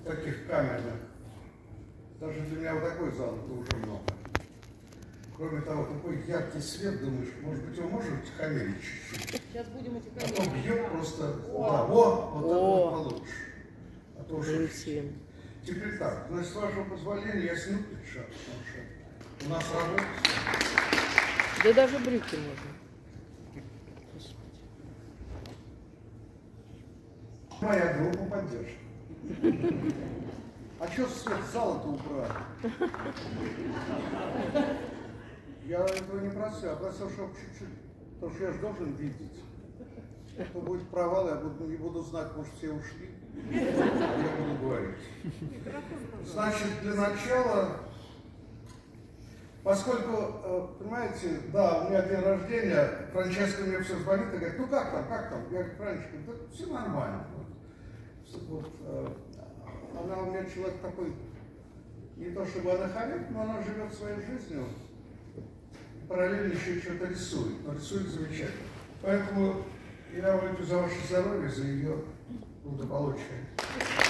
таких камерных. Даже для меня вот такой зал это уже много. Кроме того, такой яркий свет, думаешь, может быть, его можно утихомирить чуть-чуть? Сейчас будем утихомирить. А то бьет просто, да, вот так получше. А то уже... Теперь так, значит, с вашего позволения, я сниму шаг, потому что у нас работа. Да даже брюки можно. Моя группа поддержки. А что свет зала-то убрали? Я этого не просил, я просил, чтобы чуть-чуть, потому что я же должен видеть. То будет провал, я не буду знать, может, все ушли. Я буду говорить. Значит, для начала, поскольку, понимаете, да, у меня день рождения, Франческа мне все звонит и говорит, ну как там? Я говорю, Франческа, да все нормально. Вот, она у меня человек такой, не то чтобы она хамит, но она живет своей жизнью, параллельно еще что-то рисует, но рисует замечательно. Поэтому я выпью за ваше здоровье, за ее благополучие.